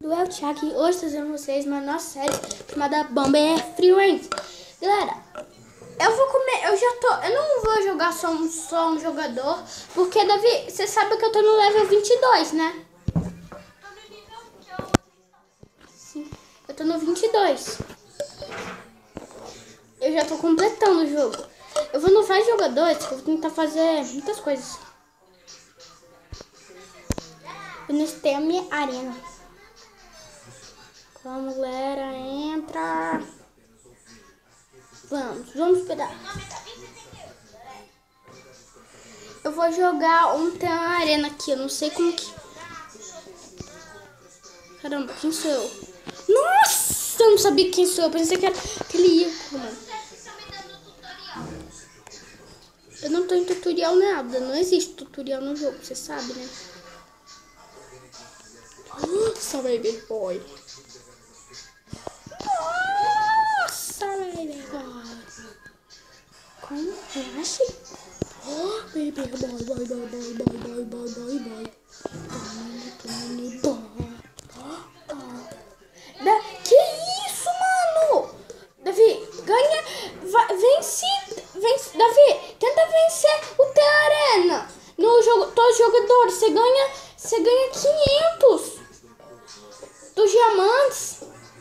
do Thiago e hoje trazendo vocês uma nossa série chamada Bomber Friends. Galera, eu não vou jogar só um jogador, porque Davi, você sabe que eu tô no level 22, né? Sim, eu tô no 22. Eu já tô completando o jogo. Eu vou no vários jogadores, que eu vou tentar fazer muitas coisas. Eu não tenho a minha arena. Vamos, galera, entra. Vamos esperar. Eu vou jogar tem uma arena aqui, eu não sei como que... Caramba, quem sou eu? Nossa, eu não sabia quem sou eu, pensei que era aquele ícone, mano. Eu não tô em tutorial nada, não existe tutorial no jogo, você sabe, né? Nossa, baby boy. Nossa, baby boy. Como é assim? Oh, baby boy, boy, boy, boy, boy, boy, boy, boy, boy. Que isso, mano? Davi, ganha, vence, Davi, tenta vencer o T-Arena. No jogo, todos os jogadores, você ganha 500 dos diamantes.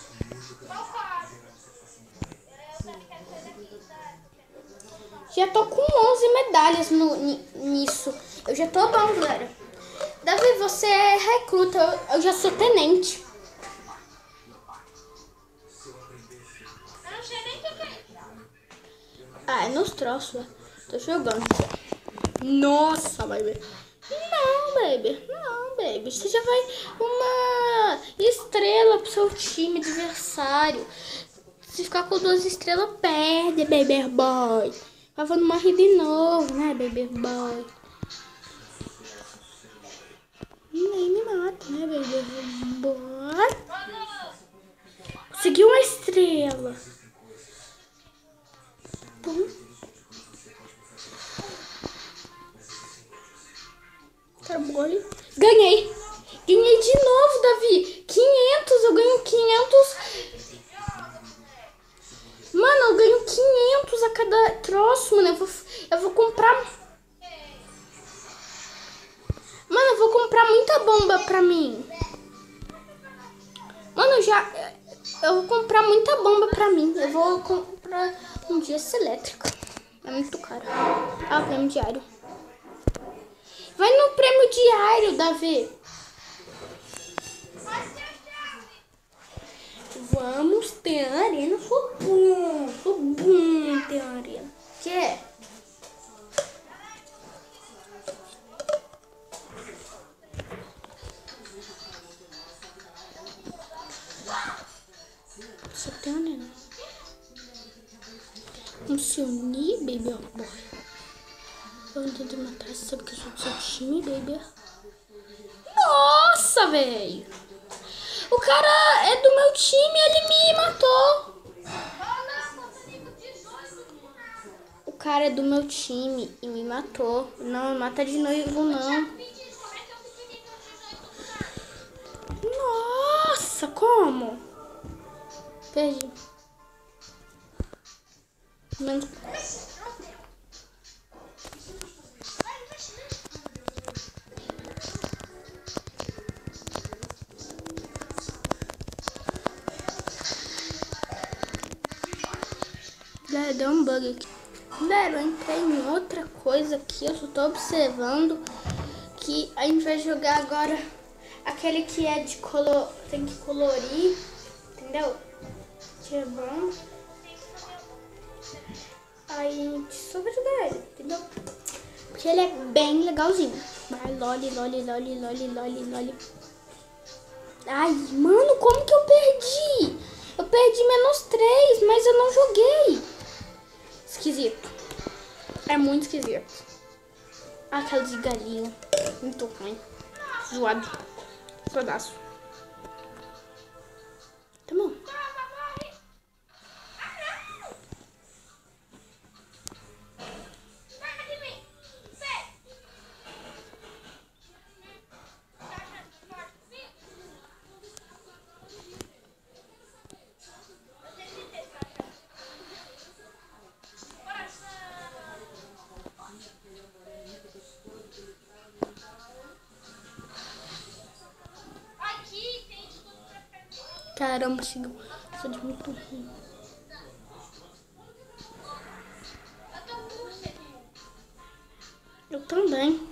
Já tô com 11 medalhas nisso. Eu já tô bom, galera. Davi, você é recruta, eu já sou tenente. Eu não sei nem o que é isso. Ah, é nos troços, né? Tô jogando. Nossa, baby. Não, baby. Você já vai uma estrela pro seu time adversário. Se ficar com 2 estrelas, perde, baby boy. Tava não morre de novo, né, baby boy? Nem me mata, né, baby boy? Consegui uma estrela. Pum. Trabalho. Ganhei de novo, Davi. 500, eu ganho 500. Mano, eu ganho 500 a cada troço, mano. Eu vou comprar... Mano, eu vou comprar muita bomba pra mim. Mano, eu vou comprar muita bomba pra mim. Eu vou comprar um gesso elétrico. É muito caro. Ah, prêmio diário. Vai no prêmio diário, Davi. Vamos ter arena. Sou bom ter arena. Quer? Só tem arena. Vamos se unir, baby boy. Eu vou tentar matar, você sabe que eu sou do seu time, baby. Nossa, velho. O cara é do meu time, ele me matou. O cara é do meu time e me matou. Não, mata de novo, não. Nossa, como? Perdi. Menos... Galera, deu um bug aqui. Galera, eu entrei em outra coisa aqui. Eu só tô observando que a gente vai jogar agora aquele que é de color. Tem que colorir, entendeu? Que é bom. Aí a gente só vai jogar ele, entendeu? Porque ele é bem legalzinho. Vai, loli. Ai, mano, como que eu perdi? Eu perdi -3, mas eu não joguei. Esquisito. É muito esquisito. Aquela de galinha. Muito ruim. Zoado. Pedaço. Tá bom. Caramba, chegou. Sou de muito ruim. Eu também.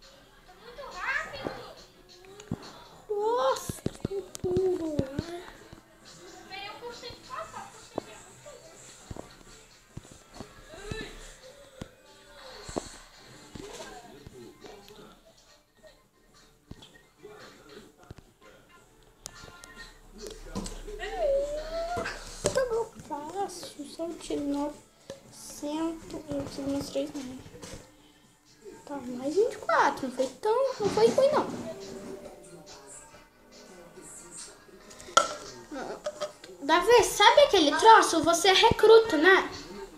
Nossa, que tudo. Fácil, só eu tiro 900, eu tiro meus 3 mil. Tá, mais 24, não foi ruim não. Davi, sabe aquele troço? Você é recruta, né?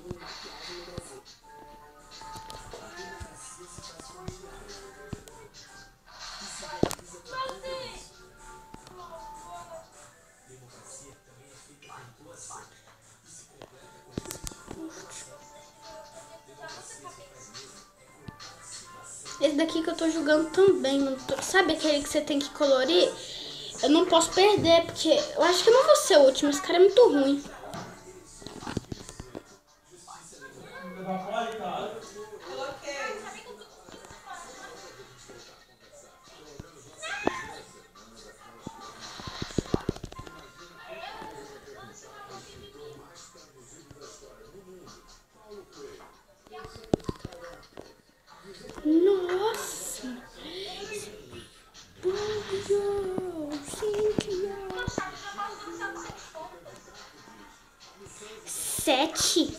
Esse daqui que eu tô jogando também, sabe aquele que você tem que colorir? Eu não posso perder, porque eu acho que eu não vou ser o último, esse cara é muito ruim. Nossa! 7.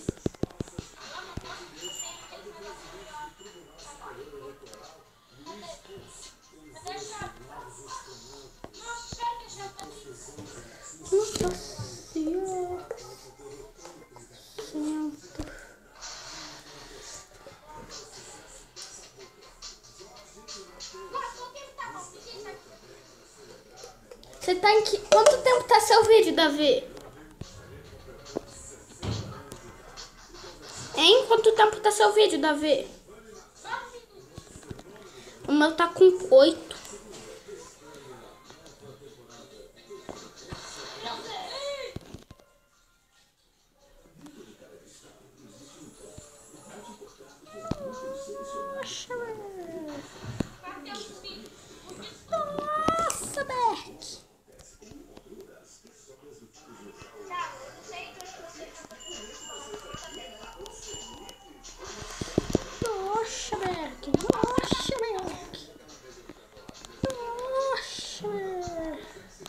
Nossa Senhora. Você tá em que... Quanto tempo tá seu vídeo, Davi? Hein? Quanto tempo tá seu vídeo, Davi? O meu tá com 8. Nossa, Beck. Nossa, Beck. Nossa, Beck. Nossa, Beck.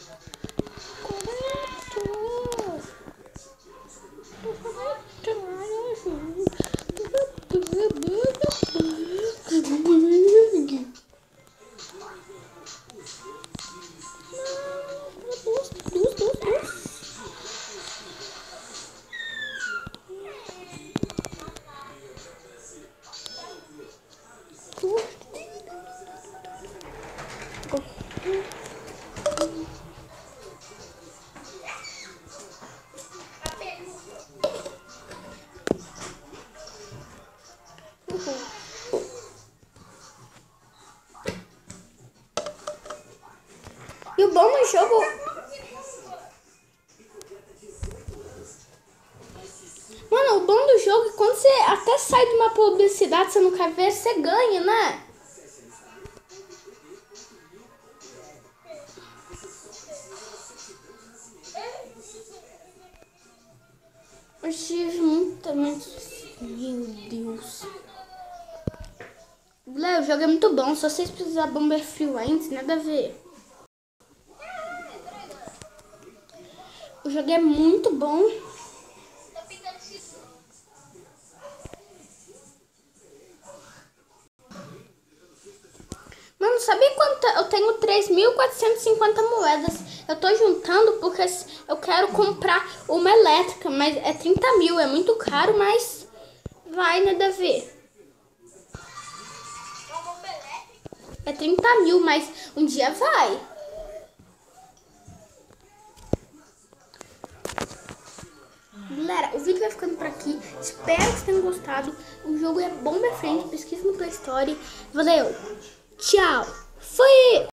E o bom no jogo... Mano, o bom do jogo é quando você até sai de uma publicidade, você não quer ver, você ganha, né? Eu tive muita... Meu Deus. Léo, o jogo é muito bom, só vocês precisam Bomber Free antes, nada a ver. O jogo é muito bom. Mano, sabe quanto? Eu tenho 3.450 moedas. Eu tô juntando porque eu quero comprar uma elétrica, mas é 30 mil. É muito caro, mas vai, nada a ver. É 30 mil, mas um dia vai. Galera, o vídeo vai ficando por aqui. Espero que vocês tenham gostado. O jogo é Bomber Friend. Pesquisa no Play Store. Valeu. Tchau. Fui.